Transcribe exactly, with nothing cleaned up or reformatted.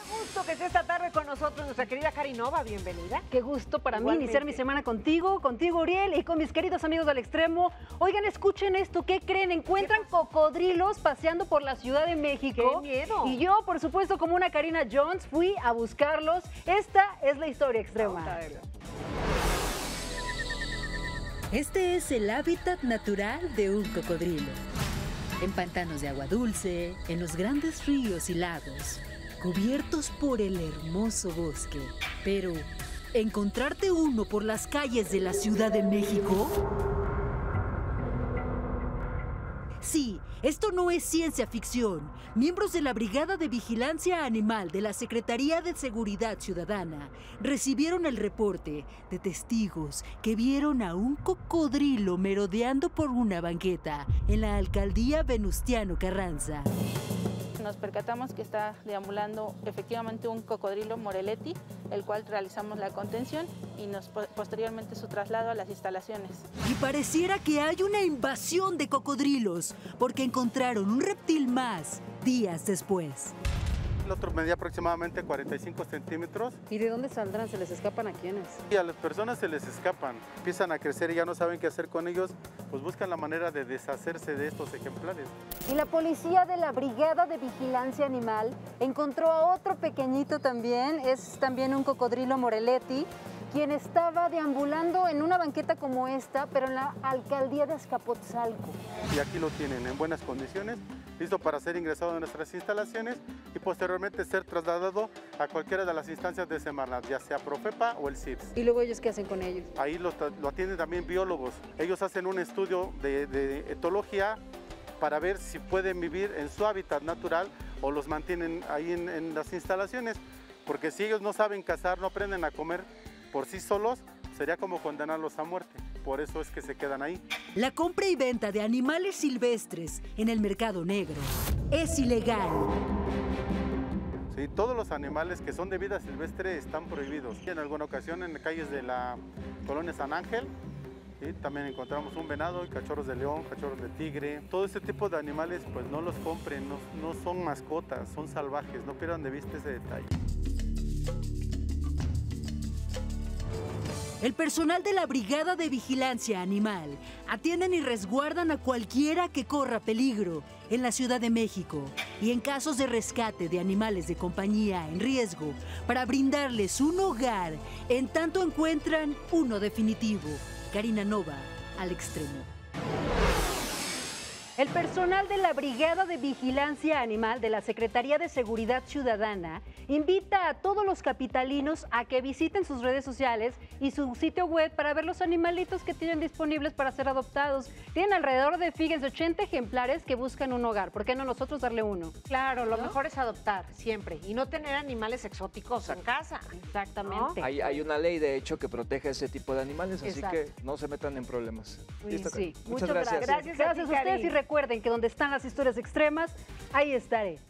Gusto que esté esta tarde con nosotros nuestra querida Karinova, bienvenida. Qué gusto para Igualmente. mí iniciar mi semana contigo, contigo Uriel y con mis queridos amigos del Extremo. Oigan, escuchen esto, ¿qué creen? Encuentran cocodrilos paseando por la Ciudad de México. ¡Qué miedo! Y yo, por supuesto, como una Karina Jones, fui a buscarlos. Esta es la historia extrema. Este es el hábitat natural de un cocodrilo. En pantanos de agua dulce, en los grandes ríos y lagos, cubiertos por el hermoso bosque. Pero, ¿encontrarte uno por las calles de la Ciudad de México? Sí, esto no es ciencia ficción. Miembros de la Brigada de Vigilancia Animal de la Secretaría de Seguridad Ciudadana recibieron el reporte de testigos que vieron a un cocodrilo merodeando por una banqueta en la alcaldía Venustiano Carranza. Nos percatamos que está deambulando efectivamente un cocodrilo Moreletti, el cual realizamos la contención y nos, posteriormente su traslado a las instalaciones. Y pareciera que hay una invasión de cocodrilos, porque encontraron un reptil más días después. El otro medía aproximadamente cuarenta y cinco centímetros. ¿Y de dónde saldrán? ¿Se les escapan a quiénes? Y a las personas se les escapan, empiezan a crecer y ya no saben qué hacer con ellos, pues buscan la manera de deshacerse de estos ejemplares. Y la policía de la Brigada de Vigilancia Animal encontró a otro pequeñito también, es también un cocodrilo Moreletti, quien estaba deambulando en una banqueta como esta, pero en la alcaldía de Azcapotzalco. Y aquí lo tienen en buenas condiciones, listo para ser ingresado en nuestras instalaciones y posteriormente ser trasladado a cualquiera de las instancias de Semarnat, ya sea Profepa o el C I R S. ¿Y luego ellos qué hacen con ellos? Ahí lo, lo atienden también biólogos. Ellos hacen un estudio de, de etología para ver si pueden vivir en su hábitat natural o los mantienen ahí en, en las instalaciones, porque si ellos no saben cazar, no aprenden a comer por sí solos, sería como condenarlos a muerte. Por eso es que se quedan ahí. La compra y venta de animales silvestres en el mercado negro es ilegal. Sí, todos los animales que son de vida silvestre están prohibidos. En alguna ocasión en las calles de la colonia San Ángel, ¿sí? También encontramos un venado, y cachorros de león, cachorros de tigre. Todo este tipo de animales pues no los compren, no, no son mascotas, son salvajes, no pierdan de vista ese detalle. El personal de la Brigada de Vigilancia Animal atienden y resguardan a cualquiera que corra peligro en la Ciudad de México y en casos de rescate de animales de compañía en riesgo para brindarles un hogar en tanto encuentran uno definitivo. Karina Nova, al Extremo. El personal de la Brigada de Vigilancia Animal de la Secretaría de Seguridad Ciudadana invita a todos los capitalinos a que visiten sus redes sociales y su sitio web para ver los animalitos que tienen disponibles para ser adoptados. Tienen alrededor de, fíjense, ochenta ejemplares que buscan un hogar. ¿Por qué no nosotros darle uno? Claro, lo ¿no? mejor es adoptar siempre y no tener animales exóticos en casa. Exactamente. ¿No? Hay, hay una ley, de hecho, que protege a ese tipo de animales, así Exacto. que no se metan en problemas. ¿Listo? Sí. Muchas Muchas gracias. Gracias, gracias a ustedes y recuerden que donde están las historias extremas, ahí estaré.